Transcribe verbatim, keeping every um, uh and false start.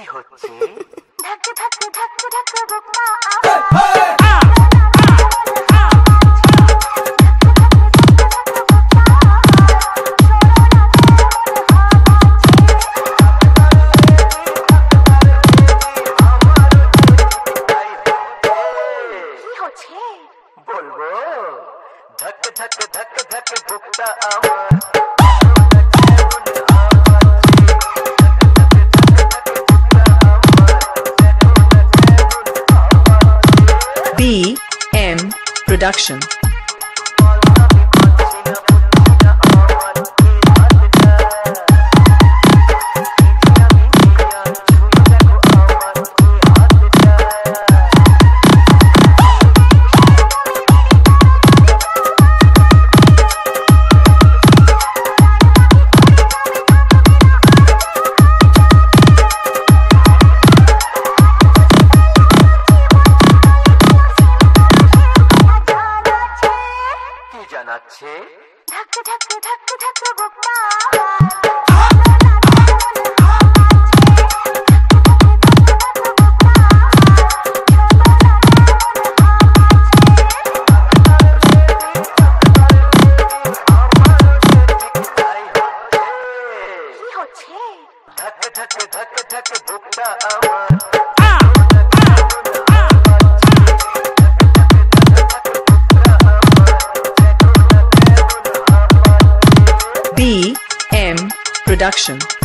হচ্ছে धक धक धक धक बुक्का বলবো ধক ধক ধক ধক বুকটা আমার B M Production. জানাচ্ছে धक धक धक धक बुक्का धक धक धक धक बुकटा আমার B M Production.